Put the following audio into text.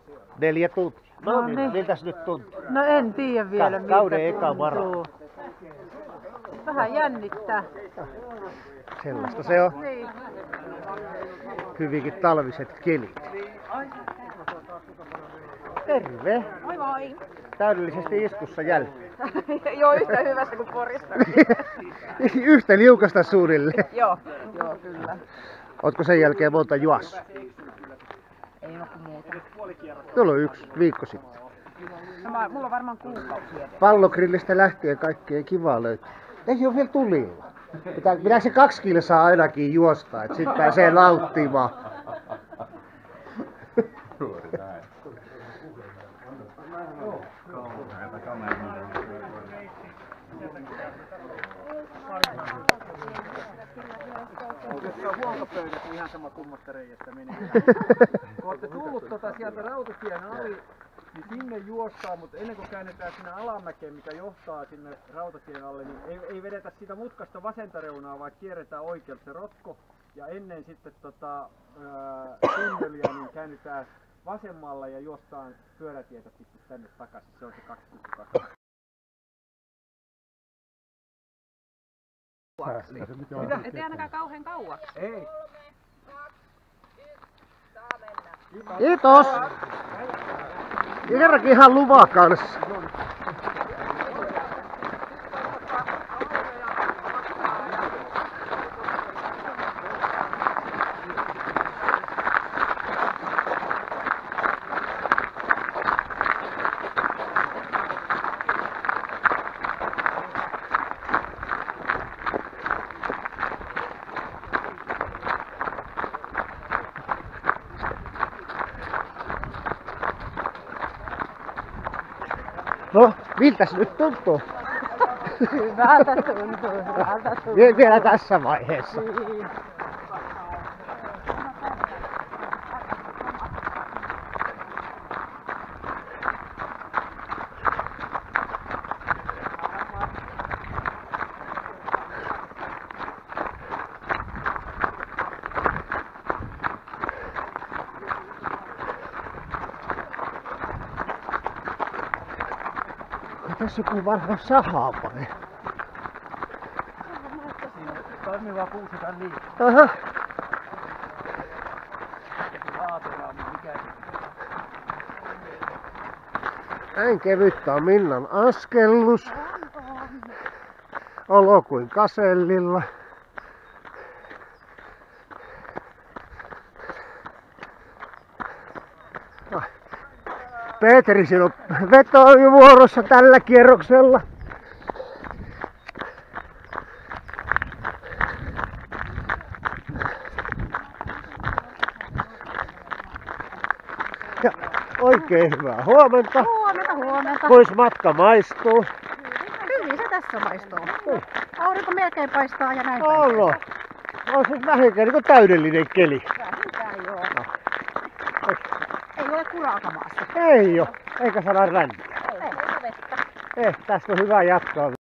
4 tuntia. No niin. Miltäs nyt tuntuu? No en tiedä vielä miltä Kauden eka vara. tuntuu. Vähän jännittää. Sellaista se on. Niin. Hyvinkin talviset kelit. Terve! Moi moi! Täydellisesti iskussa jälleen. Joo, yhtä hyvässä kuin Porista. Yhtä liukasta suunnilleen. Joo, kyllä. Ootko sen jälkeen monta juossut? Ei ole kuin muuta. Tuolla on 1 viikko sitten. No, mulla on varmaan kuukausi edes. Pallogrillistä lähtien kaikkea kivaa löytyy. Ei ole vielä tulilla. Pitää se 2 kilsaa ainakin juosta, että sit pääsee nauttimaan. Oikeastaan huoltopöydät on ihan sama kummasta reiästä menee. Kun olette tullut sieltä rautatien ali, niin sinne juostaan, mutta ennen kuin käännetään sinne alamäkeen, mikä johtaa sinne rautatien alle, niin ei vedetä sitä mutkasta vasenta reunaa, vaan kierretään oikealta se rotko. Ja ennen sitten tunneliä, niin käännytään vasemmalla ja juostaan pyörätietä sitten tänne takaisin. Se on se 2,2. Ettei ainakaan kauhean kauaksi. Ei. Kiitos! Kerrankin ihan luva kanssa. No, miltäs nyt tuntuu? Hyvältä tuntuu, hyvältä tuntuu. Vielä tässä vaiheessa. Niin. Tässä on vanha saha vai? Toimiva puusetaan liikaa. Aha. Raatelaan, mikä Näin kevyttä on Minnan askellus. Olo kuin kasellilla. Peeteri, sinun veto on jo vuorossa tällä kierroksella. Ja oikein hyvää huomenta. Huomenta. Kuis matka maistuu? Hyvin se tässä maistuu. Aurinko melkein paistaa ja näin On. On siis vähintään niin täydellinen keli. Vähintään joo. Ei ole kuraakaan maassa. Ei oo, eikä saada ränniä. Ei ole vettä. Tästä on hyvä jatkaa.